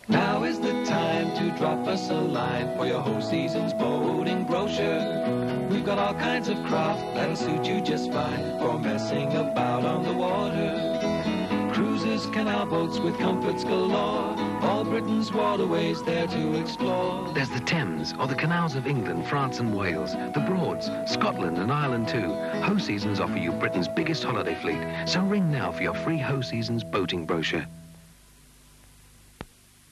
Now is the time to drop us a line for your Hoseasons boating brochure. We've got all kinds of craft that'll suit you just fine for messing about on the water. Cruises, canal boats with comforts galore, all Britain's waterways there to explore. There's the Thames, or the canals of England, France and Wales, the Broads, Scotland and Ireland too. Hoseasons offer you Britain's biggest holiday fleet, so ring now for your free Hoseasons boating brochure.